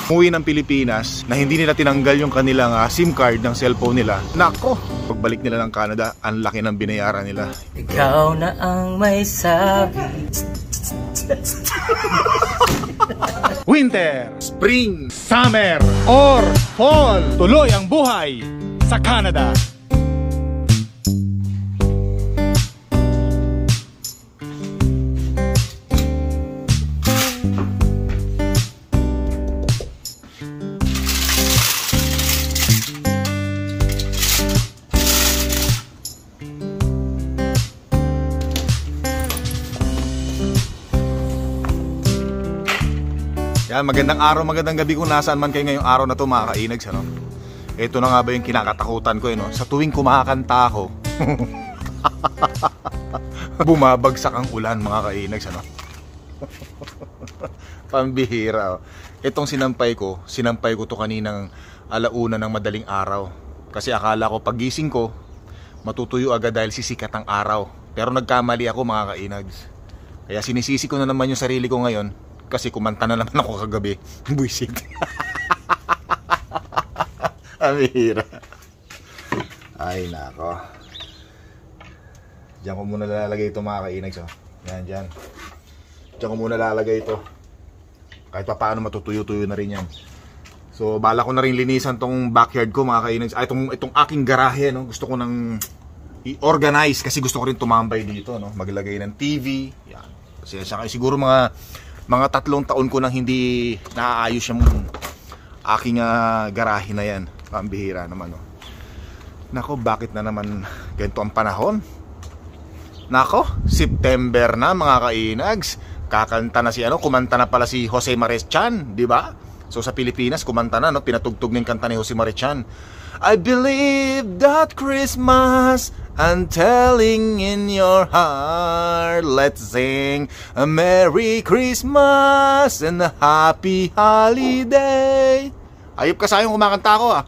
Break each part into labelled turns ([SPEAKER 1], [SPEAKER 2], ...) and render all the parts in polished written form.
[SPEAKER 1] umuwi ng Pilipinas na hindi nila tinanggal yung kanilang SIM card ng cellphone nila. Nako, pagbalik nila ng Canada, ang laki ng binayaran nila.
[SPEAKER 2] Ikaw na ang may sabi.
[SPEAKER 1] Winter, spring, summer, or fall, tuloy ang buhay sa Canada. Yan, magandang araw, magandang gabi kung nasaan man kayo ngayong araw na to, mga kainags, ano? Ito na nga ba yung kinakatakutan ko, no? Sa tuwing kumakanta ako, bumabagsak ang ulan, mga kainags, ano? Pambihira, oh. Itong sinampay ko to kaninang alauna ng madaling araw. Kasi akala ko pagising ko, matutuyo agad dahil sisikat ang araw. Pero nagkamali ako, mga kainags. Kaya sinisisi ko na naman yung sarili ko ngayon. Kasi kumanta na naman ako kagabi. Buisit. Amira. Ay nako. Diyan ko muna lalagay ito, mga kainags, oh. Yan, dyan. Diyan ko muna lalagay ito. Kahit pa paano matutuyo-tuyo na rin yan. So bala ko na rin linisan tong backyard ko, mga kainags. Ay, itong aking garahe, no? Gusto ko nang i-organize kasi gusto ko rin tumambay dito, no? Maglagay ng TV. Yan. Kasi siguro mga 3 taon ko nang hindi naaayos yung aking garahe na yan. Pambihira naman, no? Nako, bakit na naman ganito ang panahon? Nako, September na, mga kainags. Kakanta na kumanta na pala si Jose Marichan, di ba? So sa Pilipinas, kumanta na, no? Pinatugtog ng kanta ni Jose Marichan. I believe that Christmas I'm telling in your heart. Let's sing a Merry Christmas and a Happy Holiday. Ayop ka sayang kumakanta ako, ah.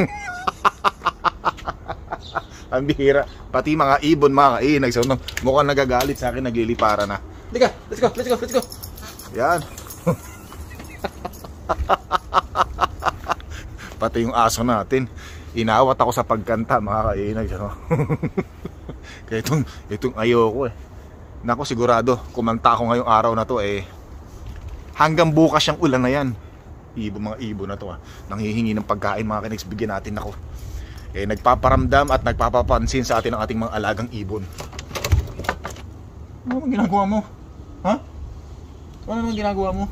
[SPEAKER 1] Ang bihira. Pati mga ibon, mga kainags, so, mukhang nagagalit sa akin, naglilipara na. Liga, let's go. Yan. Pati yung aso natin, inawat ako sa pagkanta, mga kainags, ano? Kaya itong ayoko, eh. Nako, sigurado kumanta ako ngayong araw na to, eh, hanggang bukas yung ulan na yan. Mga ibon na to, ah. Nanghihingi ng pagkain, mga kainags, bigyan natin. ako. Eh, nagpaparamdam at nagpapapansin sa atin ang ating mga alagang ibon. Ano ang ginagawa mo? Ha? Ano ang ginagawa mo?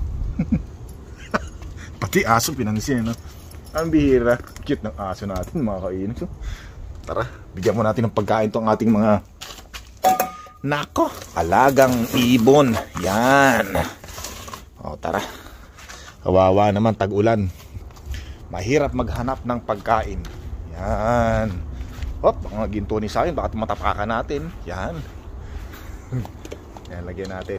[SPEAKER 1] Pati aso pinansin, no? Ang bihira. Cute ng aso natin, mga kainags. So, tara, bigyan mo natin ng pagkain tong ating mga nako, alagang ibon. Yan. O, tara. Kawawa naman, tag-ulan. Mahirap maghanap ng pagkain. Yan. Hop, mga ginto ni sa akin, baka matapakan natin. Yan. Yan, lagyan natin.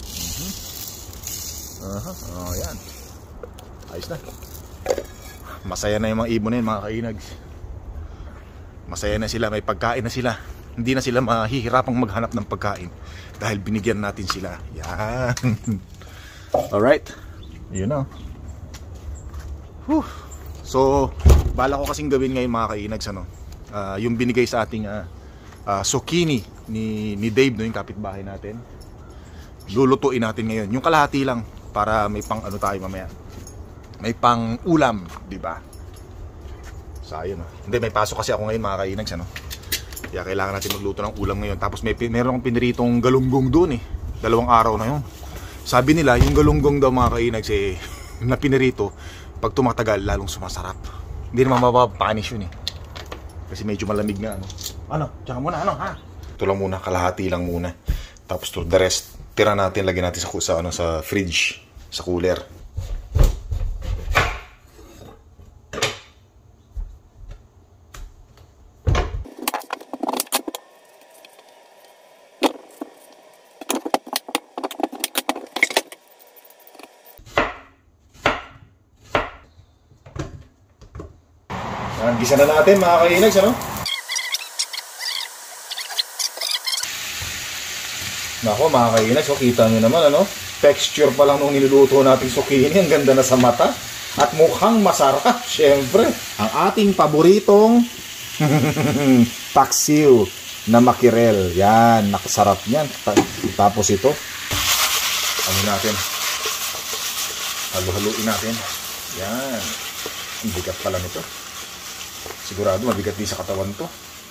[SPEAKER 1] Oh, yan. Ayos na. Masaya na yung mga ibon na yun, mga kainags. Masaya na sila, may pagkain na sila. Hindi na sila mahihirapang maghanap ng pagkain dahil binigyan natin sila. Yan. Alright. Yun na. So, bala ko kasing gawin ngayon, mga kainags, ano? Yung binigay sa ating zucchini ni Dave, no, yung kapitbahay natin. Lulutuin natin ngayon. Yung kalahati lang para may pang ano tayo mamaya. May pang ulam, di ba? Sayang, no? Hindi, may pasok kasi ako ngayon, mga kainags, ano? Kaya kailangan natin magluto ng ulam ngayon. Tapos meron akong piniritong galunggong doon, eh. 2 araw na yun. Sabi nila, yung galunggong daw, mga kainags, eh, na pinirito, pag tumatagal, lalong sumasarap. Hindi naman mapapanis yun, eh. Kasi medyo malamig na, ano. Ano? Tsaka muna, ano, ha? Ito lang muna, kalahati lang muna. Tapos to the rest, tira natin, lagyan natin sa fridge, sa cooler. Gisa na natin, mga kainags, ano? Nako, mga kainags, so kita nyo naman, ano? Texture pa lang nung niluluto natin zucchini, ang ganda na sa mata. At mukhang masarap, syempre. Ang ating paboritong paksiw na makirel. Yan, nakasarap yan. Tapos ito, ano natin? Halo-haluin natin. Yan. Ang bigat pala nito. Sigurado mabigat din sa katawan to.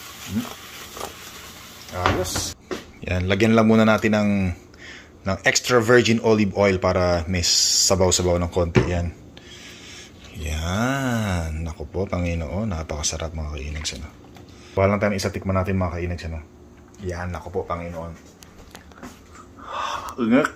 [SPEAKER 1] Ayos. Yan, lagyan lang muna natin ng extra virgin olive oil para may sabaw-sabaw ng konti. Yan. Yan. Naku po, Panginoon. Napakasarap mga kainags. Ano? Walang tayo isa tikman natin mga kainags. Ano? Yan. Naku po, Panginoon. Ungek.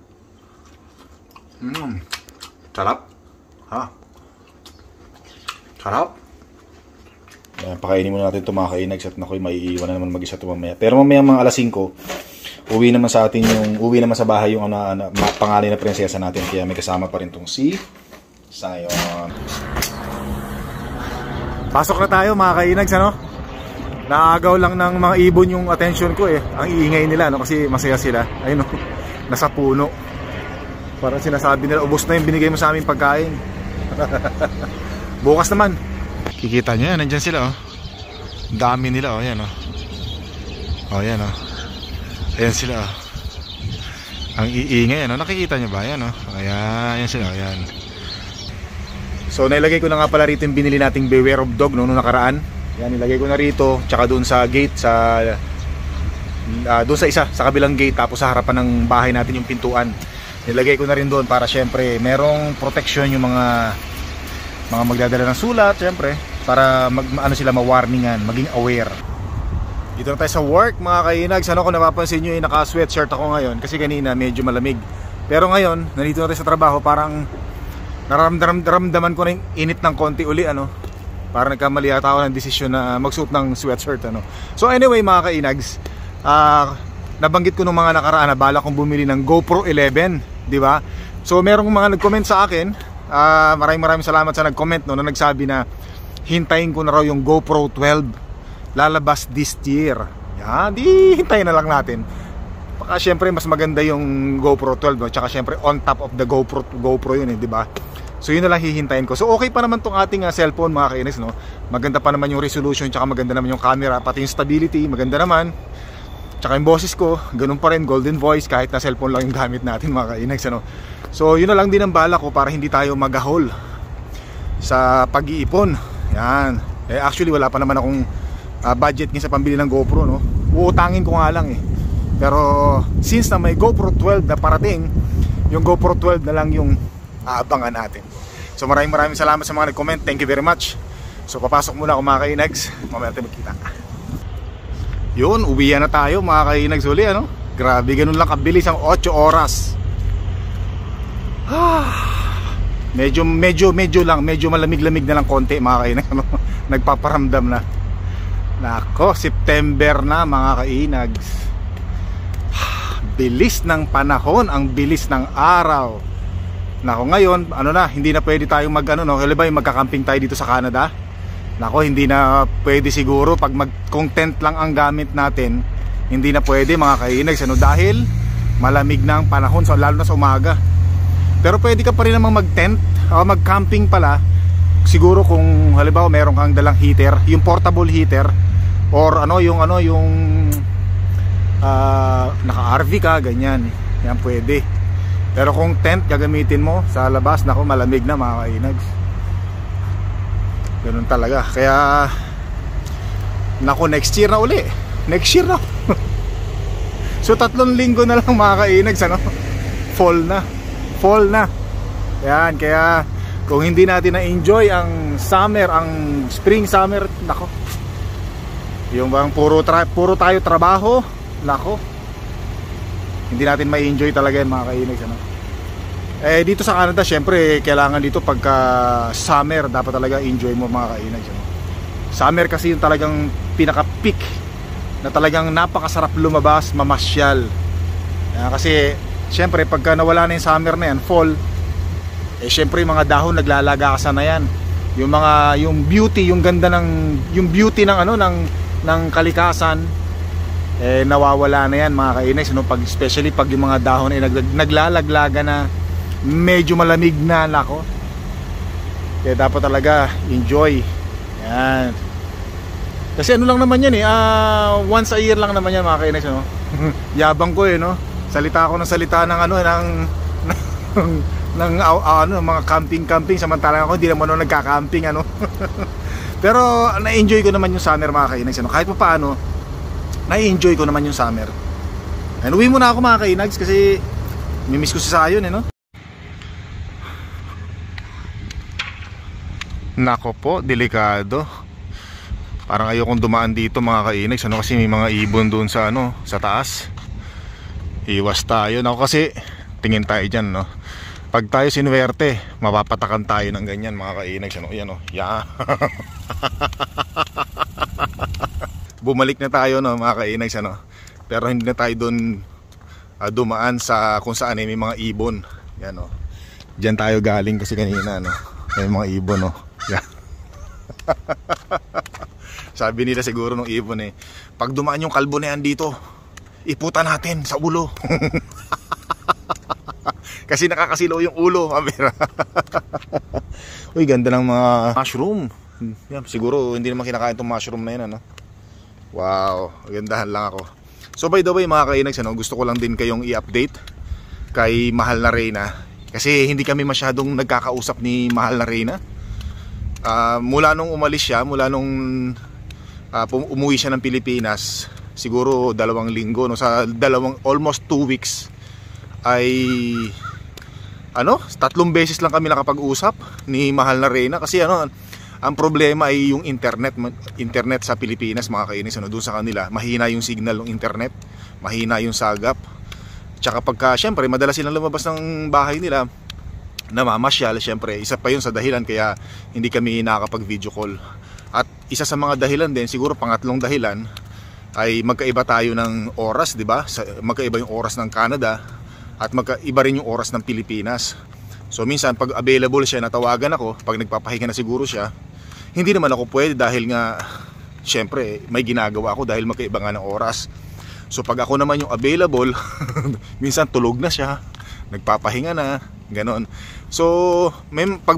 [SPEAKER 1] Sarap. Ha? Sarap. Yan, pakainin muna natin ito mga kainags. At naku, maiiwan na naman mag-isa ito mamaya. Pero mamaya mga alas 5, uwi naman sa bahay yung pangalan na prinsesa natin. Kaya may kasama pa rin itong si Sayon. Pasok na tayo mga kainags, ano? Naagaw lang ng mga ibon yung attention ko eh. Ang iingay nila, no? Kasi masaya sila. Ayun, no? Nasa puno. Parang sinasabi nila, ubos na yung binigay mo sa aming pagkain. Bukas naman. Kikita nyo yan, nandyan sila, oh. Dami nila, oh. Yan, oh. Oh, yan, oh. Ayan sila, oh. Ang iingay, ano? Nakikita nyo ba? Yan, oh. Ayan, yan sila, oh. Yan. So nilagay ko na nga pala rito yung binili nating Beware of Dog noong nakaraan. Yan, nilagay ko na rito, tsaka doon sa gate, doon sa isa, sa kabilang gate, tapos sa harapan ng bahay natin yung pintuan. Nilagay ko na rin doon para syempre merong protection yung mga magdadala ng sulat, syempre, para sila ma-warningan, maging aware. Dito na tayo sa work mga kainags. Ano, kung napapansin nyo, naka-sweatshirt ako ngayon kasi kanina medyo malamig. Pero ngayon, nandito na tayo sa trabaho, parang naramdaman ko na yung init ng konti uli, ano. Para nagkamali ata ako ng desisyon na magsuot ng sweatshirt, ano. So anyway mga kainags, nabanggit ko nung mga nakaraan na bala kong bumili ng GoPro 11, di ba? So merong mga nag-comment sa akin, maraming salamat sa nag-comment, no, na nagsabi na hintayin ko na raw yung GoPro 12 lalabas this year. Yan, di hintayin na lang natin. Baka syempre mas maganda yung GoPro 12, no? Tsaka syempre on top of the GoPro yun, di ba? So yun na lang hihintayin ko. So okay pa naman tong ating cellphone mga kainis, no? Maganda pa naman yung resolution, tsaka maganda naman yung camera, pati yung stability, maganda naman. Tsaka yung boses ko, ganun pa rin, golden voice, kahit na cellphone lang yung gamit natin mga kainis, ano? So yun na lang din ang bala ko para hindi tayo magahol sa pag-iipon. Yan. Actually wala pa naman akong budget ngayon sa pambili ng GoPro, no? Uutangin ko nga lang eh. Pero since na may GoPro 12 na parating, yung GoPro 12 na lang yung aabangan natin. So maraming salamat sa mga nag-comment. Thank you very much. So papasok muna ako mga kainags. Mamaya natin magkita. Yun, uwian na tayo mga kainags uli, ano? Grabe, ganun lang kabilis ang 8 oras. Medyo malamig-lamig na lang konti mga kainags, ano? Nagpaparamdam na. Nako, September na mga kainags. Bilis ng panahon, ang bilis ng araw. Nako, ngayon, hindi na pwede tayo magkakamping tayo dito sa Canada. Nako, hindi na pwede siguro pag kung tent lang ang gamit natin, hindi na pwede mga kainags, dahil malamig na ang panahon, so lalo na sa umaga. Pero pwede ka pa rin namang mag-tent o mag-camping pala. Siguro kung halimbawa meron kang dalang heater, yung portable heater, or yung naka-RV ka, ganyan. Yan pwede. Pero kung tent gagamitin mo sa labas, nako, malamig na mga kainags. Ganun talaga. Kaya nako, next year na uli. Next year na. So 3 linggo na lang mga kainags, ano? Fall na. Yan, kaya kung hindi natin na-enjoy ang summer, ang spring summer, nako, yung bang puro tayo trabaho, nako, hindi natin ma-enjoy talaga yan mga kainags, ano? Dito sa Canada syempre kailangan dito pagka summer dapat talaga enjoy mo mga kainags, ano? Summer kasi yung talagang pinaka-peak na talagang napakasarap lumabas, mamasyal. Kasi syempre pagka nawala na yung summer na yan, fall, syempre yung mga dahon naglalagasan na yan. Yung beauty, yung ganda yung beauty ng kalikasan, nawawala na yan mga kainags, no? Especially pag yung mga dahon ay naglalaglaga na, medyo malamig na, nako, Kaya dapat talaga enjoy. Yan. Kasi ano lang naman yan eh, once a year lang naman yan mga kainags, no? Yabang ko eh, no? Salita ako ng salita ng ano, ng mga camping samantalang ako hindi naman ako nagka-camping, ano. Pero na-enjoy ko naman yung summer mga kainags, ano? Kahit pa paano, na-enjoy ko naman yung summer. And uwi muna ako mga kainags kasi mimiss ko si Sayon eh, no? Nako po, delikado. Parang ayokong dumaan dito mga kainags, ano, kasi may mga ibon doon sa ano, sa taas. Iwas tayo. Nako kasi tingin tayo diyan, no. Pag tayo sinuwerte, mapapatakan tayo ng ganyan mga kainags, ano. Yan, oh. Yeah. Bumalik na tayo, no, mga kainags, ano. Pero hindi na tayo doon dumaan sa kung saan may mga ibon. Yan, oh. Diyan tayo galing kasi kanina, no. May mga ibon, no. Yeah. Sabi nila siguro nung ibon eh, pag dumaan yung kalbo na yan dito, iputan natin sa ulo. Kasi nakakasilaw yung ulo. Uy, ganda ng mga mushroom. Yan, siguro hindi naman kinakain itong mushroom na yun, ano? Wow, gandahan lang ako. So by the way mga kainags, ano, gusto ko lang din kayong i-update kay Mahal na Reyna. Kasi hindi kami masyadong nagkakausap ni Mahal na Reyna. Mula nung umalis siya, mula nung umuwi siya ng Pilipinas, siguro 2 linggo, no, sa almost 2 weeks ay ano, 3 beses lang kami nakapag-usap ni Mahal na Reyna. Kasi ano, ang problema ay yung internet sa Pilipinas mga kainis, ano, doon sa kanila mahina yung signal ng internet, mahina yung sagap. Tsaka pagka syempre madalas silang lumabas ng bahay nila, namamasyal, syempre isa pa yun sa dahilan kaya hindi kami nakakapag-video call. At isa sa mga dahilan din, siguro pangatlong dahilan, ay magkaiba tayo ng oras, di ba? Magkaiba yung oras ng Canada at magkaiba rin yung oras ng Pilipinas. So minsan pag available siya, natawagan ako, pag nagpapahinga na siguro siya, hindi naman ako pwede dahil nga syempre may ginagawa ako dahil magkaiba nga ng oras. So pag ako naman yung available, minsan tulog na siya, nagpapahinga na, ganon. So pag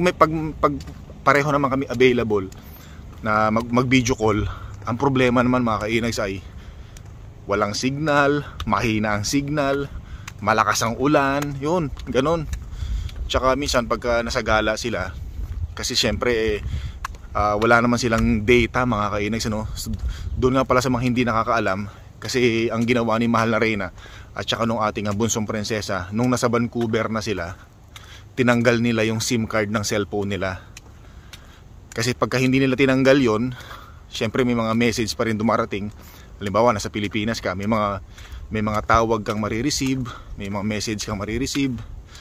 [SPEAKER 1] pareho naman kami available na mag-video call, ang problema naman mga kainags ay walang signal, mahina ang signal, malakas ang ulan, yun, ganon. Tsaka minsan pagka nasa gala sila, kasi syempre wala naman silang data mga kainags, ano? Doon nga pala sa mga hindi nakakaalam, kasi ang ginawa ni Mahal na Reyna at saka nung ating bunsong prinsesa, nung nasa Vancouver na sila, tinanggal nila yung SIM card ng cellphone nila. Kasi pagka hindi nila tinanggal yon, syempre may mga message pa rin dumarating. Halimbawa nasa Pilipinas ka, may mga tawag kang marireceive, may mga message kang marireceive.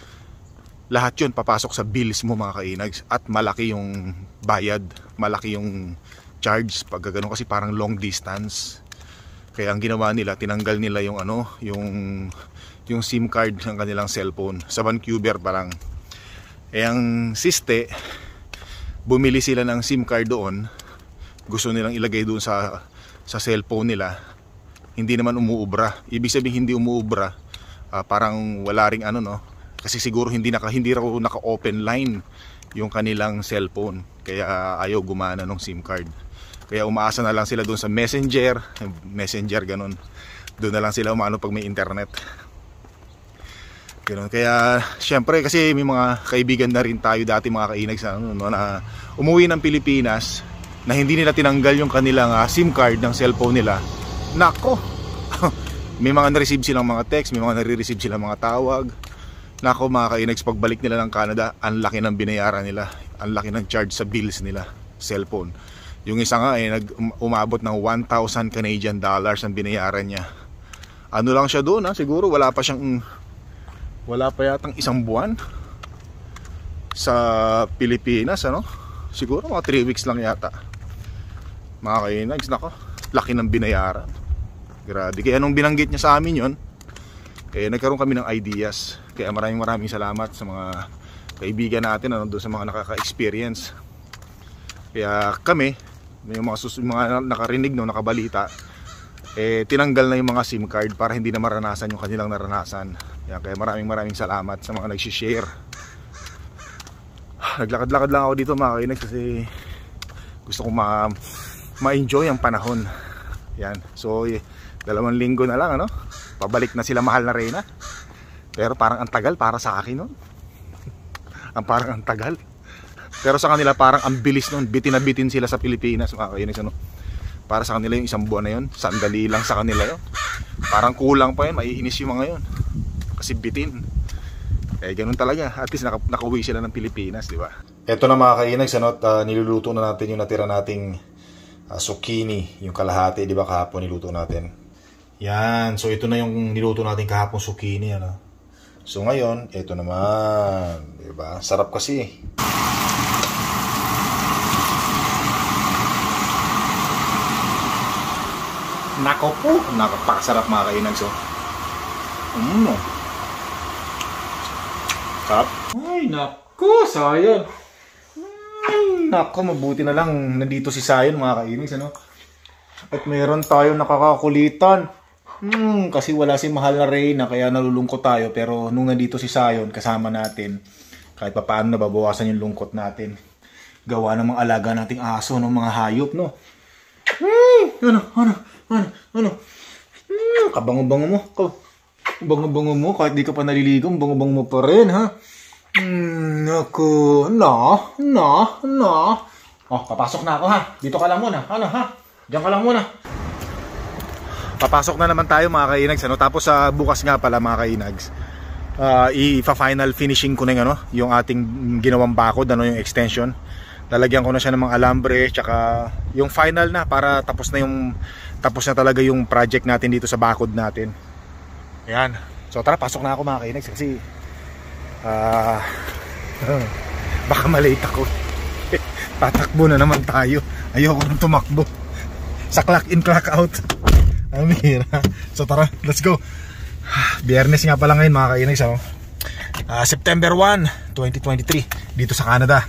[SPEAKER 1] Lahat yun papasok sa bills mo mga kainags, at malaki yung bayad, malaki yung charge pag gano'n, kasi parang long distance. Kaya ang ginawa nila, tinanggal nila yung ano, yung SIM card ng kanilang cellphone sa Vancouver parang. Eh ang siste, bumili sila ng SIM card doon, gusto nilang ilagay doon sa cellphone nila, hindi naman umuubra. Ibig sabihin hindi umuubra, parang wala ring ano, no, kasi siguro hindi raw naka-open line yung kanilang cellphone, kaya ayaw gumana ng SIM card. Kaya umaasa na lang sila doon sa messenger ganun. Doon na lang sila umano pag may internet. Ganun. Kaya syempre kasi may mga kaibigan na rin tayo dati mga kainags, na umuwi ng Pilipinas na hindi nila tinanggal yung kanilang SIM card ng cellphone nila. Nako. May mga na-receive silang mga text, may mga nare-receive silang mga tawag. Nako mga kainags, pagbalik nila ng Canada, ang laki ng binayaran nila, ang laki ng charge sa bills nila, cellphone. Yung isa nga ay umabot ng 1,000 Canadian dollars ang binayaran niya. Ano lang siya doon, siguro wala pa yatang 1 buwan sa Pilipinas, ano? Siguro mga 3 weeks lang yata. Mga kainags, nako, laki ng binayaran. Grabe. Kaya nung binanggit niya sa amin yon, nagkaroon kami ng ideas. Kaya maraming salamat sa mga kaibigan natin, doon sa mga nakaka-experience. Kaya kami, yung mga nakarinig, nakabalita, tinanggal na yung mga SIM card para hindi na maranasan yung kanilang naranasan. Kaya maraming salamat sa mga nag-share. Naglakad-lakad lang ako dito mga kainags kasi gusto kong ma-enjoy ang panahon. Yan. So 2 linggo na lang ano. Pabalik na sila mahal na Reyna. Pero parang ang tagal para sa akin nun. Parang ang tagal. Pero sa kanila parang ang bilis nun. Bitin na bitin sila sa Pilipinas mga kainags ano. Para sa kanila yung 1 buwan na yun, sandali lang sa kanila yun. Parang kulang pa yun, maiinis yung mga yun. Kasi bitin. Eh ganun talaga, at least nakauwi sila ng Pilipinas, di ba? Eto na mga kainags, ano, niluluto na natin yung natira nating zucchini, yung kalahati, di ba kahapon niluto natin. Yan, so ito na yung niluto natin kahapon zucchini, ano. So ngayon, eto naman, di ba? Sarap kasi. Nako po, napakasarap mga kainags, oh. Sarap. Ay, nako, Sayon. Nako, mabuti na lang nandito si Sayon mga kainags, ano. At meron tayong nakakakulitan. Kasi wala si mahal na Reyna, kaya nalulungkot tayo. Pero nung nandito si Sayon, kasama natin, kahit pa paano nababawasan yung lungkot natin. Gawa ng mga alaga nating aso, ng mga hayop, no. Ano? Kabango-bango mo. Bango-bango mo. Kahit di ka pa naliligo, bango-bango mo pa rin, ha? Naku. Oh, papasok na ako, ha? Dito ka lang muna. Ano, ha? Diyan ka lang muna. Papasok na naman tayo, mga kainags, ano? Tapos bukas nga pala, mga kainags, i-final finishing ko na yung, ano, yung ating ginawang bakod, ano, yung extension. Lalagyan ko na siya ng mga alambre, tsaka yung final na para tapos na talaga yung project natin dito sa bakod natin. Ayan. So tara, pasok na ako mga kainags kasi baka malate ako. Tatakbo na naman tayo. Ayoko nang tumakbo. Sa clock in, clock out. Amira. So tara, let's go. Biyernes nga pala ngayon mga kainags, oh. September 1, 2023 dito sa Canada.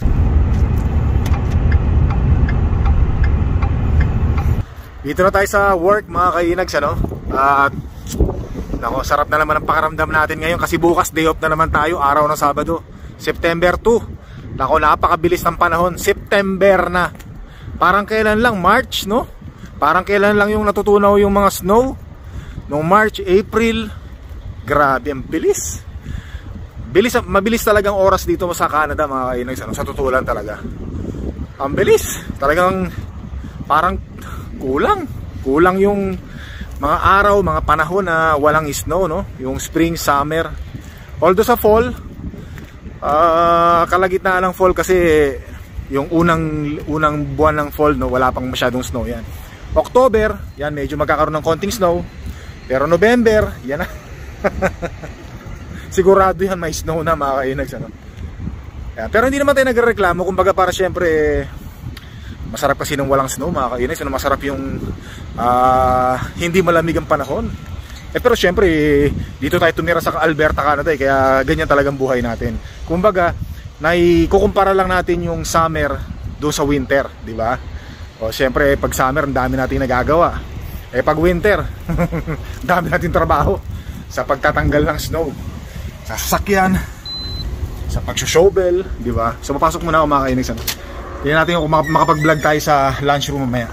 [SPEAKER 1] Dito na tayo sa work mga kainags, ano? At nako, sarap na naman ang pakiramdam natin ngayon kasi bukas day off na naman tayo, araw ng Sabado, September 2. Nako, napakabilis ng panahon, September na. Parang kailan lang, March, no? Parang kailan lang yung natutunaw yung mga snow. Noong March, April. Grabe, ang bilis. Mabilis talagang oras dito sa Canada mga kainags, ano? Sa totoo lang talaga. Ang bilis. Talagang parang kulang yung mga araw, mga panahon na walang snow, no? Yung spring, summer. Although sa fall, kalagitnaan ng fall kasi yung unang buwan ng fall, no, wala pang masyadong snow yan. October, yan medyo magkakaroon ng konting snow. Pero November, yan na. Sigurado yan may snow na mga kainags, ano? Yan. Pero hindi naman tayo nagreklamo, kumbaga para syempre masarap kasi nung walang snow mga kainags, ano, masarap yung hindi malamig ang panahon. Pero syempre dito tayo tumira sa Alberta, Canada, kaya ganyan talagang buhay natin. Kumbaga, kukumpara lang natin yung summer doon sa winter, di ba? O syempre pag summer, ang dami natin nagagawa. Pag winter, dami natin trabaho sa pagtatanggal ng snow, sa sasakyan, sa pag-shovel, di ba? So mapasok muna ako mga kainags. Tingnan natin kung makapag-vlog tayo sa lunchroom mamaya.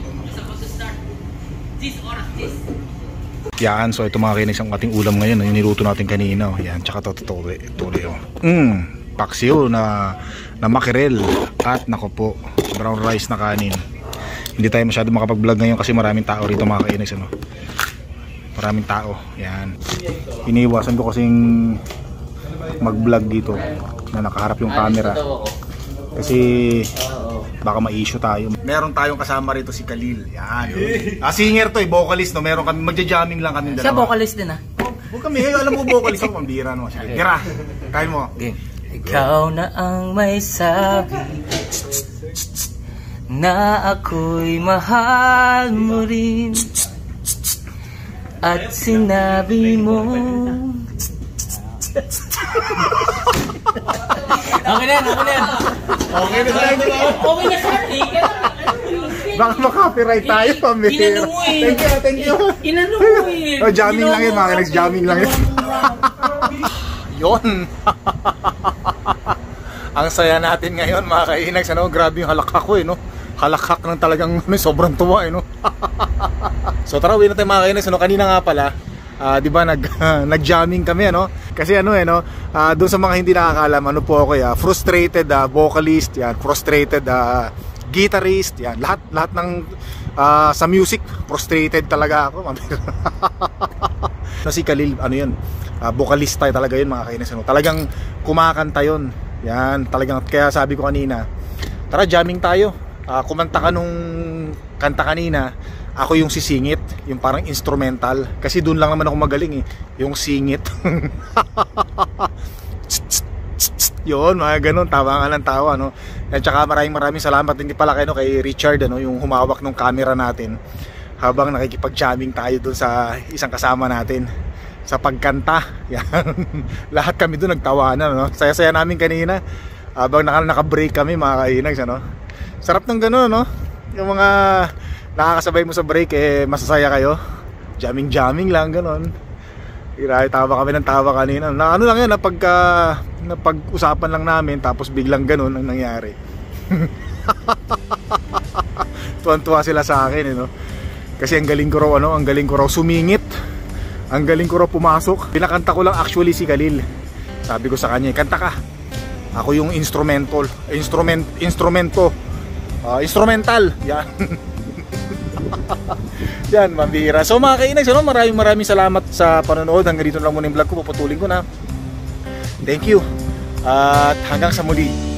[SPEAKER 1] Yan, so ito mga kainags ang ating ulam ngayon, yung niluto natin kanina. Yan, tsaka tole. Paksiw na makirel at nako po, brown rice na kanin. Hindi tayo masyado makapag-vlog ngayon kasi maraming tao rito mga kainags, ano? Maraming tao. Yan. Iniiwasan ko kasing mag-vlog dito na nakaharap yung camera. Kasi baka ma-issue tayo. Meron tayong kasama rito si Khalil. Yan. Singer to, vocalist, no? Meron kami, magja-jamming lang kami dalawa.
[SPEAKER 2] Siya vocalist din, ha?
[SPEAKER 1] Huwag kami, alam mo vocalist ako, pambira no. Tira, kaya mo.
[SPEAKER 2] Ikaw na ang may sabi na ako'y mahal mo rin. At sinabi mo okay na.
[SPEAKER 1] Okay na tayo.
[SPEAKER 2] Okay na, sir.
[SPEAKER 1] Baka makapiright tayo, pambira.
[SPEAKER 2] Inano mo eh.
[SPEAKER 1] Thank you.
[SPEAKER 2] Inano mo eh.
[SPEAKER 1] Oh, jamming lang yun, mga jamming lang yun. Yun. Ang saya natin ngayon mga kainags, ano? Grabe yung halakhak ko, no? Halakhak ng talagang sobrang tuwa, no? So tara, uwi na tayo mga kainags, ano? Kanina nga pala, di ba nag-jamming kami, ano? Kasi ano no, doon sa mga hindi nakakalam, ano po ako, frustrated vocalist, yan, frustrated guitarist, yan, lahat ng sa music, frustrated talaga ako. Si Khalil, ano yun, vocalista talaga yun mga kainags, ano? Talagang kumakanta yun. Yan, talagang, kaya sabi ko kanina, tara jamming tayo. Kumanta ka nung kanta kanina, ako yung sisingit, yung parang instrumental. Kasi doon lang naman ako magaling yung singit. Yun, mga ganun, tawa nga ng tawa, no? At saka maraming salamat din pala kay Richard, ano, yung humawak ng camera natin habang nakikipag-jamming tayo doon sa isang kasama natin sa pagkanta. Yan. Lahat kami doon nagtawanan, no? Saya-saya namin kanina habang naka-break kami mga kainags, ano? Sarap ng gano'n, no? Yung mga nakakasabay mo sa break, masasaya kayo. Jamming lang, gano'n. Tawa kami ng tawa kanina. Ano lang yan, napag-usapan lang namin, tapos biglang gano'n ang nangyari. Tuwan-tuwa sila sa akin, no? Kasi ang galing ko raw sumingit. Ang galing ko raw pumasok. Pinakanta ko lang actually si Khalil. Sabi ko sa kanya, kanta ka. Ako yung instrumental. Instrumental. Yan. Yan, mabira. So mga kainags, maraming salamat sa panonood. Hanggang dito lang muna yung vlog ko. Puputulin ko na. Thank you. At hanggang sa muli.